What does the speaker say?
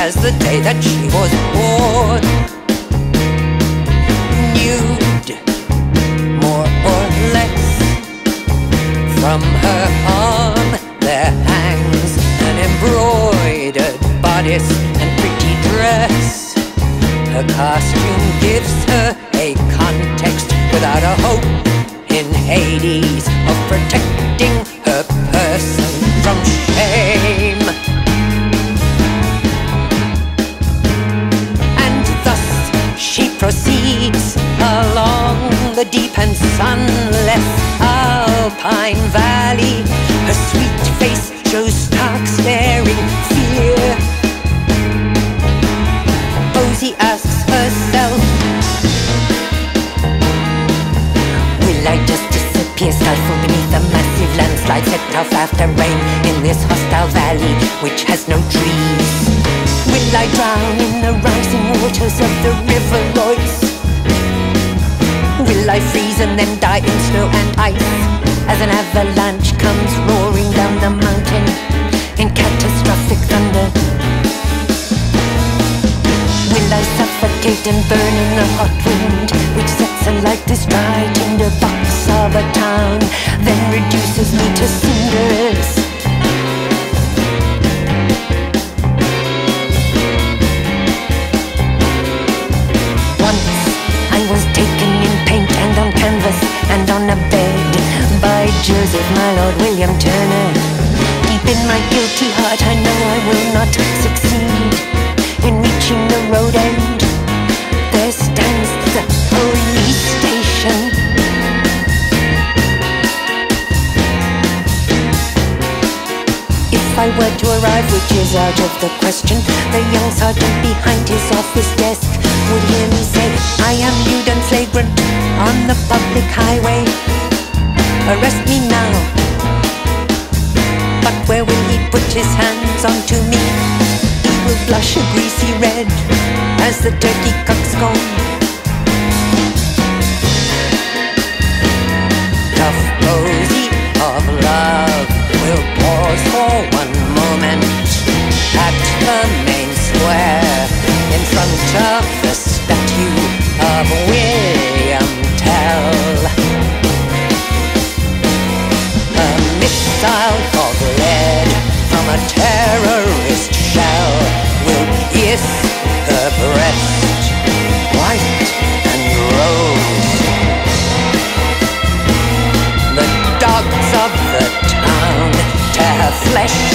as the day that she was born. Nude, more or less, from her arm there hangs an embroidered bodice and pretty dress. Her costume gives her a context without a hope in Hades of protecting her person from shame. And thus she proceeds along the deep and sunless Alpine Valley. Her sweet face shows stark staring fear. Posey asks herself, will I just disappear, stifle beneath a massive landslide, set off after rain in this hostile valley which has no trees? Will I drown in the rising waters of the river Royce? Will I freeze and then die in snow and ice as an avalanche comes roaring down the mountain in catastrophic thunder? Will I suffocate and burn in the hot wind which sets alight this dry tinder box of a town, then reduces me to cinders? Once I was taken in paint and on canvas and on a bed by Joseph, my Lord William Turner. Deep in my guilty heart I know I will not succeed. In reaching the road end, there stands the police station. If I were to arrive, which is out of the question, the young sergeant behind his office desk would hear me say, I am lewd and flagrant on the public highway. Arrest me now. But where will he put his hands onto me? Will blush a greasy red as the turkey cocks gone. Tough Posey of love will pause for one moment at the main square in front of the statue of William Tell. A missile of lead from a terrorist shell will pierce her breast, white and rose. The dogs of the town tear her flesh